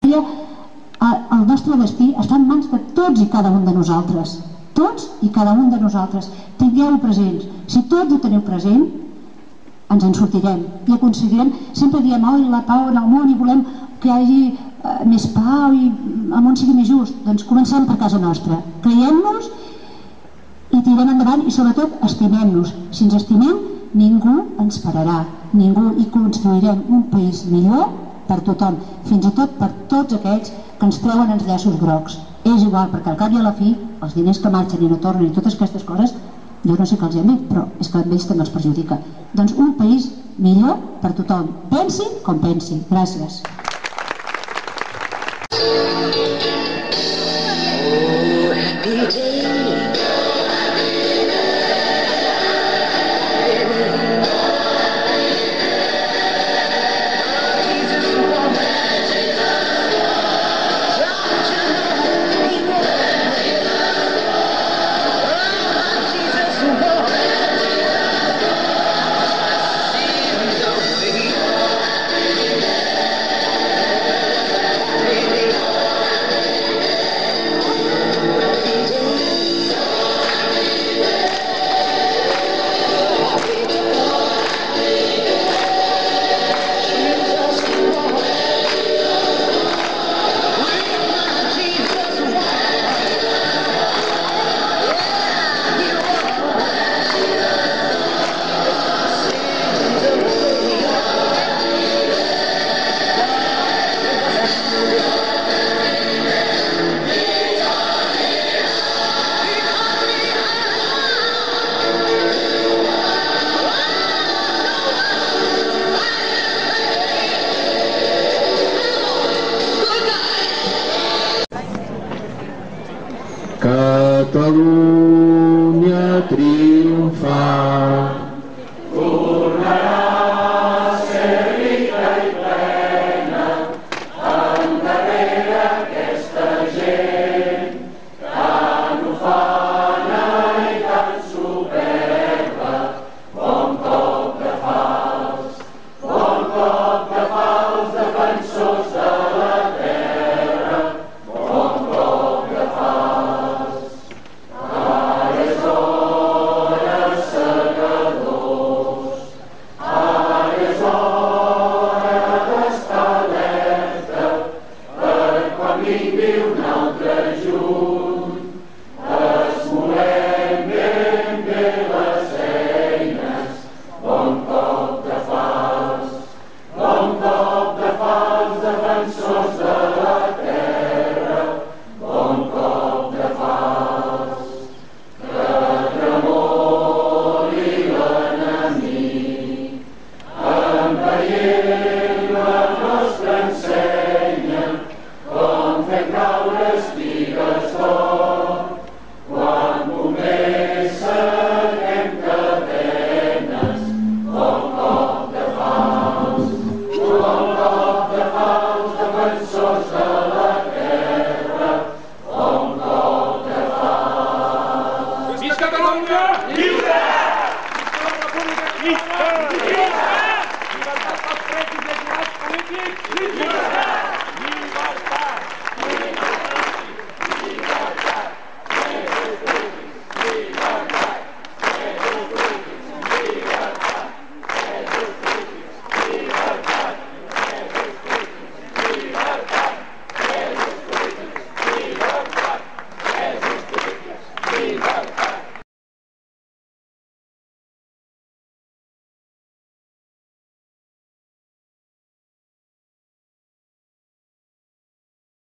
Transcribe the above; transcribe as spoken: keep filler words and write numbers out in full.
El nostre destí està en mans de tots i cada un de nosaltres. Tots i cada un de nosaltres. Tingueu-ho presents. Si tots ho teniu present, ens en sortirem i aconseguirem. Sempre diem, oi, la pau en el món, i volem que hi hagi eh, més pau i el món sigui més just. Doncs comencem per casa nostra. Creiem-nos i tirem endavant, i sobretot estimem-nos. Si ens estimem, ningú ens pararà, ningú, i construirem un país millor per tothom, fins i tot per tots aquells que ens treuen els llaços grocs. És igual, perquè al cap i a la fi els diners que marxen i no tornen i totes aquestes coses, jo no sé què els hi han dit, però és que a ells també els perjudica. Doncs un país millor per tothom, pensi com pensi. Gràcies. Catalunya triomfa, tornarà a ser rica i plena, endarrere aquesta gent tan ufana i tan superba. Bon cop de falç, bon cop de falç, defensors de la terra, bon cop de falç. Ara és hora, segadors, ara és hora d'estar alerta, per quan vingui